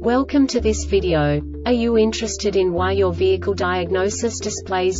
Welcome to this video. Are you interested in why your vehicle diagnosis displays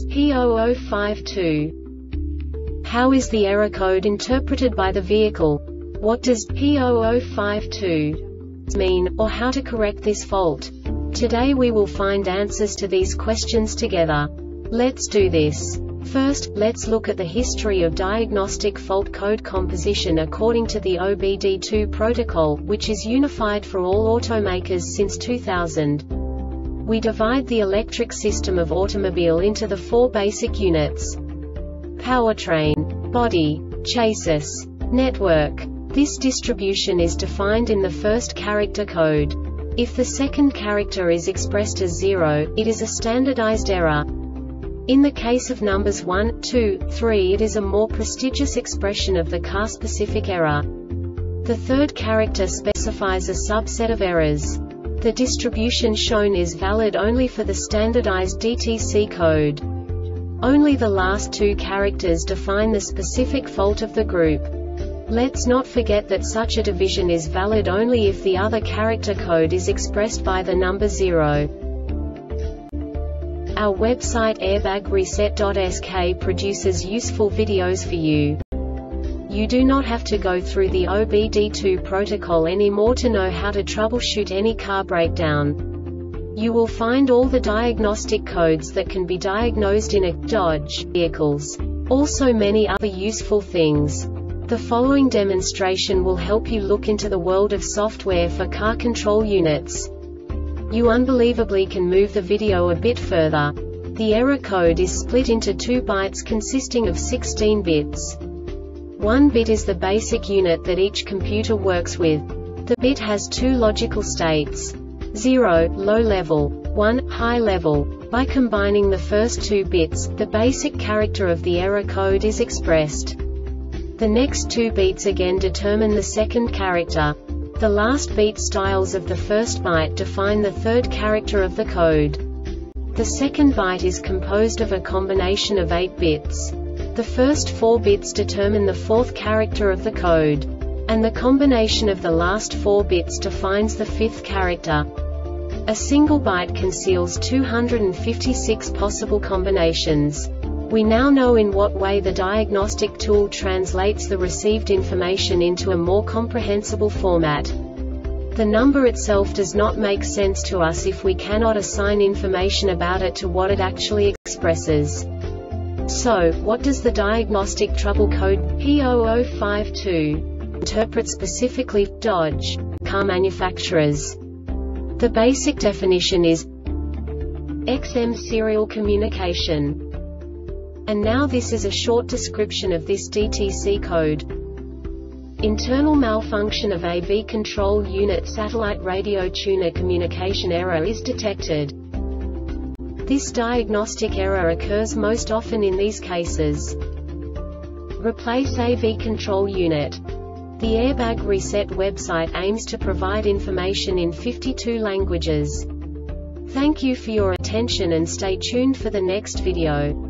P0052? How is the error code interpreted by the vehicle? What does P0052 mean, or how to correct this fault? Today we will find answers to these questions together. Let's do this. First, let's look at the history of diagnostic fault code composition according to the OBD2 protocol, which is unified for all automakers since 2000. We divide the electric system of automobile into the four basic units: powertrain, body, chassis, network. This distribution is defined in the first character code. If the second character is expressed as 0, it is a standardized error. In the case of numbers 1, 2, 3, it is a more prestigious expression of the car-specific error. The third character specifies a subset of errors. The distribution shown is valid only for the standardized DTC code. Only the last two characters define the specific fault of the group. Let's not forget that such a division is valid only if the other character code is expressed by the number 0. Our website airbagreset.sk produces useful videos for you. You do not have to go through the OBD2 protocol anymore to know how to troubleshoot any car breakdown. You will find all the diagnostic codes that can be diagnosed in a Dodge vehicles. Also many other useful things. The following demonstration will help you look into the world of software for car control units. You unbelievably can move the video a bit further. The error code is split into 2 bytes consisting of 16 bits. 1 bit is the basic unit that each computer works with. The bit has 2 logical states: 0, low level, 1, high level. By combining the first 2 bits, the basic character of the error code is expressed. The next 2 beats again determine the second character. The last beat styles of the first byte define the third character of the code. The second byte is composed of a combination of 8 bits. The first 4 bits determine the fourth character of the code. And the combination of the last 4 bits defines the fifth character. A single byte conceals 256 possible combinations. We now know in what way the diagnostic tool translates the received information into a more comprehensible format. The number itself does not make sense to us if we cannot assign information about it to what it actually expresses. So, what does the diagnostic trouble code P0052 interpret specifically for Dodge car manufacturers? The basic definition is XM serial communication. And now this is a short description of this DTC code. Internal malfunction of AV control unit satellite radio tuner communication error is detected. This diagnostic error occurs most often in these cases: replace AV control unit. The Airbag Reset website aims to provide information in 52 languages. Thank you for your attention and stay tuned for the next video.